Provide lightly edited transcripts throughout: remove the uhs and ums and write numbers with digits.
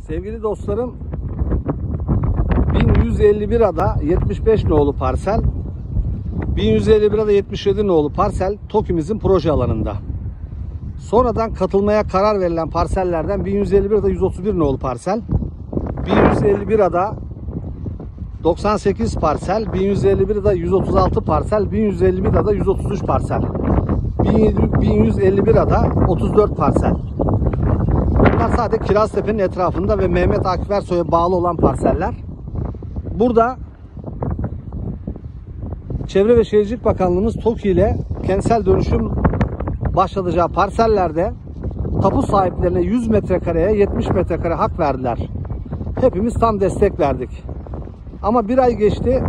Sevgili dostlarım, 1151 ada 75 nolu parsel, 1151 ada 77 nolu parsel TOKİ'mizin proje alanında. Sonradan katılmaya karar verilen parsellerden 1151 ada 131 nolu parsel, 1151 ada 98 parsel, 1151 ada 136 parsel, 1151 ada 133 parsel, 1151 ada 34 parsel. Bunlar sadece Kiraztepe'nin etrafında ve Mehmet Akif Ersoy'a bağlı olan parseller. Burada Çevre ve Şehircilik Bakanlığımız TOKİ ile kentsel dönüşüm başlatacağı parsellerde tapu sahiplerine 100 metrekareye 70 metrekare hak verdiler. Hepimiz tam destek verdik. Ama bir ay geçti,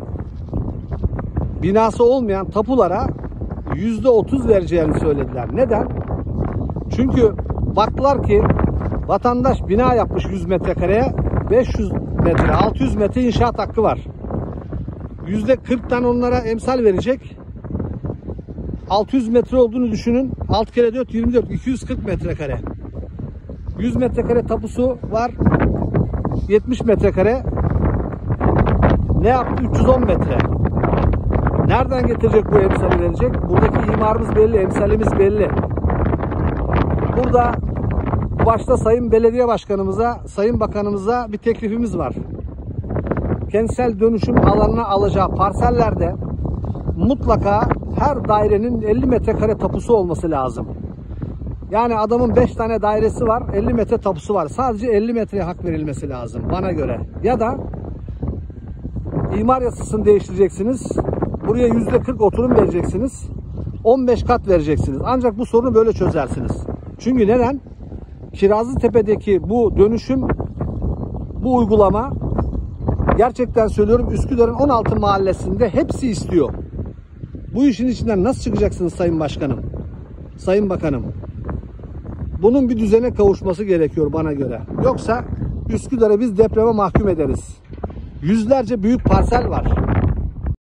binası olmayan tapulara %30 vereceğini söylediler. Neden? Çünkü baktılar ki vatandaş bina yapmış 100 metrekareye, 500 metre, 600 metre inşaat hakkı var. %40'tan onlara emsal verecek. 600 metre olduğunu düşünün. 6 kere 4 24, 240 metrekare. 100 metrekare tapusu var. 70 metrekare. Ne yaptı? 310 metre. Nereden getirecek bu emsali verecek? Buradaki imarımız belli, emsalimiz belli. Burada başta Sayın Belediye Başkanımıza, Sayın Bakanımıza bir teklifimiz var. Kentsel dönüşüm alanına alacağı parsellerde mutlaka her dairenin 50 metrekare tapusu olması lazım. Yani adamın 5 tane dairesi var, 50 metre tapusu var. Sadece 50 metreye hak verilmesi lazım bana göre. Ya da imar yasasını değiştireceksiniz. Buraya %40 oturum vereceksiniz. 15 kat vereceksiniz. Ancak bu sorunu böyle çözersiniz. Çünkü neden? Kirazlıtepe'deki bu dönüşüm, bu uygulama, gerçekten söylüyorum, Üsküdar'ın 16 mahallesinde hepsi istiyor. Bu işin içinden nasıl çıkacaksınız Sayın Başkanım, Sayın Bakanım? Bunun bir düzene kavuşması gerekiyor bana göre. Yoksa Üsküdar'ı biz depreme mahkum ederiz. Yüzlerce büyük parsel var.